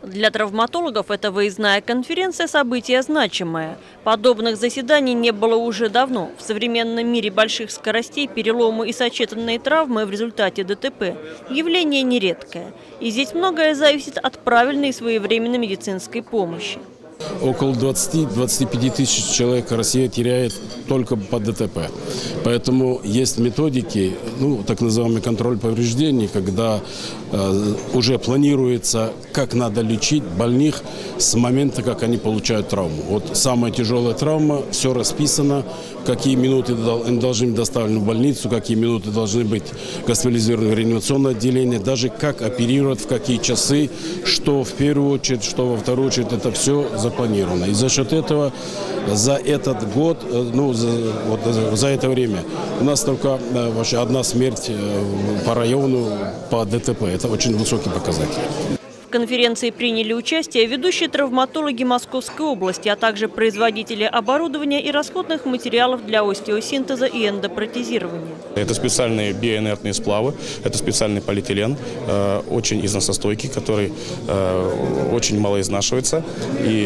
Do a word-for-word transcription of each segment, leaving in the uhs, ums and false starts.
Для травматологов эта выездная конференция – событие значимое. Подобных заседаний не было уже давно. В современном мире больших скоростей переломы и сочетанные травмы в результате ДТП – явление нередкое. И здесь многое зависит от правильной и своевременной медицинской помощи. Около двадцати-двадцати пяти тысяч человек Россия теряет только по ДТП. Поэтому есть методики, ну, так называемый контроль повреждений, когда э, уже планируется, как надо лечить больных с момента, как они получают травму. Вот самая тяжелая травма, все расписано, какие минуты они должны быть доставлены в больницу, какие минуты должны быть госпитализированы в реанимационное отделение, даже как оперировать, в какие часы, что в первую очередь, что во вторую очередь, это все запланировано. И за счет этого за этот год, ну, за, вот, за это время у нас только вообще одна смерть по району по ДТП. Это очень высокий показатель. В конференции приняли участие ведущие травматологи Московской области, а также производители оборудования и расходных материалов для остеосинтеза и эндопротезирования. Это специальные биоинертные сплавы, это специальный полиэтилен, э, очень износостойкий, который э, очень мало изнашивается. И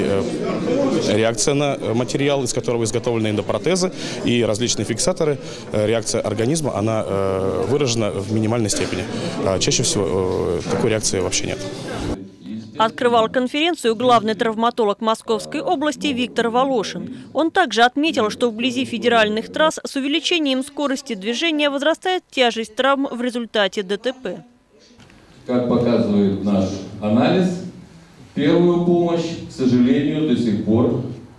э, реакция на материал, из которого изготовлены эндопротезы и различные фиксаторы, э, реакция организма, она э, выражена в минимальной степени. А чаще всего э, такой реакции вообще нет. Открывал конференцию главный травматолог Московской области Виктор Волошин. Он также отметил, что вблизи федеральных трасс с увеличением скорости движения возрастает тяжесть травм в результате ДТП. Как показывает наш анализ, первую помощь, к сожалению, до сих пор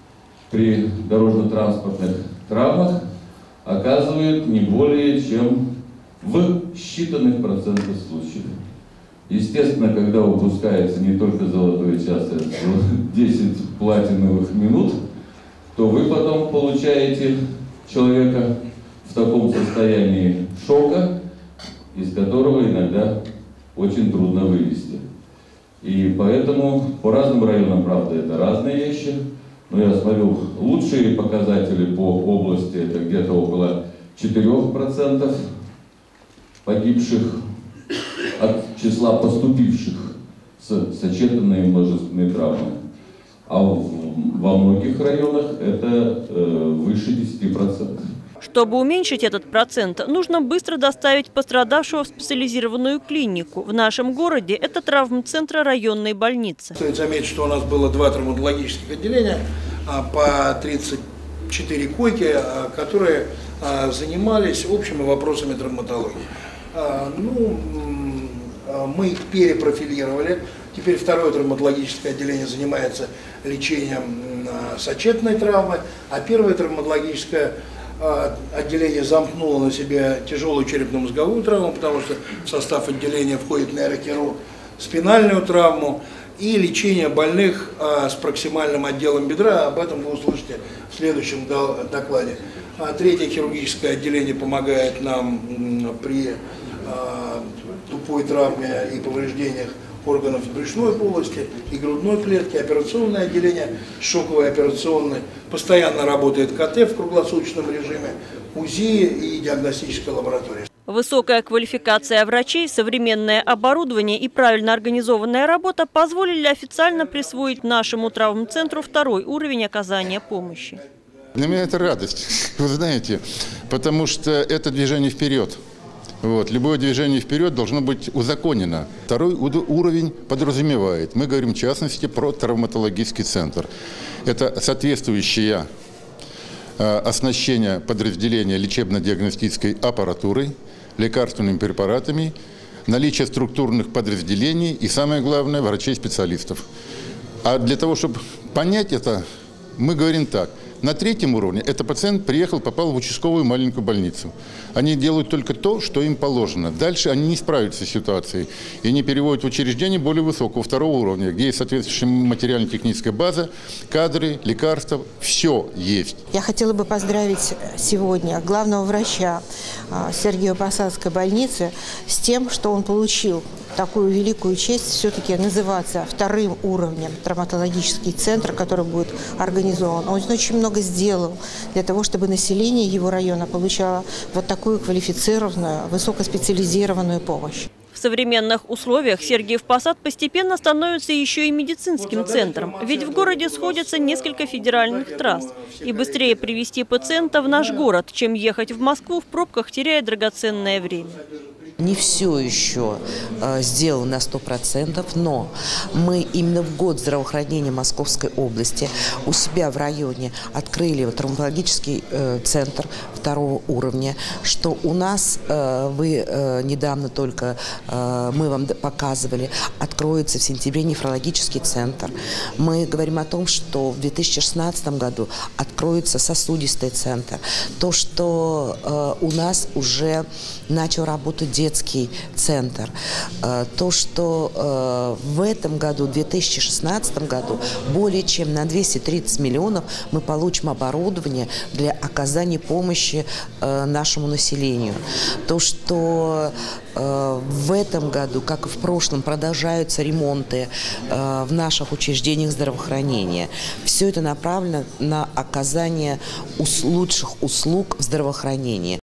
при дорожно-транспортных травмах оказывает не более чем в считанных процентах случаев. Естественно, когда упускается не только золотой час, а десять платиновых минут, то вы потом получаете человека в таком состоянии шока, из которого иногда очень трудно вывести. И поэтому по разным районам, правда, это разные вещи, но я смотрю, лучшие показатели по области это где-то около четырёх процентов погибших от числа поступивших с сочетанной множественной травмой. А в, во многих районах это э, выше десяти процентов. Чтобы уменьшить этот процент, нужно быстро доставить пострадавшего в специализированную клинику. В нашем городе это травмцентр районной больницы. Стоит заметить, что у нас было два травматологических отделения по тридцать четыре койки, которые занимались общими вопросами травматологии. Ну, мы их перепрофилировали. Теперь второе травматологическое отделение занимается лечением сочетанной травмы, а первое травматологическое отделение замкнуло на себя тяжелую черепно-мозговую травму, потому что в состав отделения входит нейрохирург, спинальную травму и лечение больных с проксимальным отделом бедра. Об этом вы услышите в следующем докладе. Третье хирургическое отделение помогает нам при тупой травме и повреждениях органов брюшной полости и грудной клетки. Операционное отделение, шоковое операционное, постоянно работает КТ в круглосуточном режиме, УЗИ и диагностическая лаборатория. Высокая квалификация врачей, современное оборудование и правильно организованная работа позволили официально присвоить нашему травмцентру второй уровень оказания помощи. Для меня это радость, вы знаете, потому что это движение вперед. Вот. Любое движение вперед должно быть узаконено. Второй уровень подразумевает, мы говорим в частности про травматологический центр. Это соответствующее э, оснащение подразделения лечебно-диагностической аппаратурой, лекарственными препаратами, наличие структурных подразделений и, самое главное, врачей-специалистов. А для того, чтобы понять это, мы говорим так. На третьем уровне это пациент приехал, попал в участковую маленькую больницу. Они делают только то, что им положено. Дальше они не справятся с ситуацией. И они переводят в учреждение более высокого, второго уровня, где есть соответствующая материально-техническая база, кадры, лекарства, все есть. Я хотела бы поздравить сегодня главного врача Сергиево-Посадской больницы с тем, что он получил такую великую честь все-таки называться вторым уровнем травматологический центр, который будет организован. Он очень много сделал для того, чтобы население его района получало вот такую квалифицированную, высокоспециализированную помощь. В современных условиях Сергиев Посад постепенно становится еще и медицинским центром, ведь в городе сходятся несколько федеральных трасс. И быстрее привезти пациента в наш город, чем ехать в Москву в пробках, теряя драгоценное время. Не все еще э, сделано на сто процентов, но мы именно в год здравоохранения Московской области у себя в районе открыли травматологический э, центр второго уровня, что у нас, э, вы э, недавно только, э, мы вам показывали, откроется в сентябре нефрологический центр. Мы говорим о том, что в две тысячи шестнадцатом году откроется сосудистый центр. То, что э, у нас уже начал работать детский центр. То, что в этом году, в две тысячи шестнадцатом году, более чем на двести тридцать миллионов мы получим оборудование для оказания помощи нашему населению. То, что в этом году, как и в прошлом, продолжаются ремонты в наших учреждениях здравоохранения. Все это направлено на оказание лучших услуг в здравоохранении.